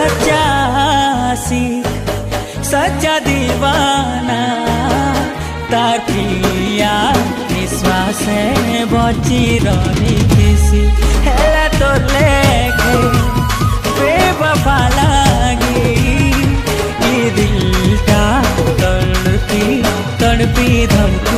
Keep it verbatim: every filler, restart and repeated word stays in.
सच्चा आशिक सच्चा दीवाना तार प्रिया निश्वास बची रही किसी हेला तो लेके बेवफा लागी ये दिल ता तड़पी तड़पी धड़की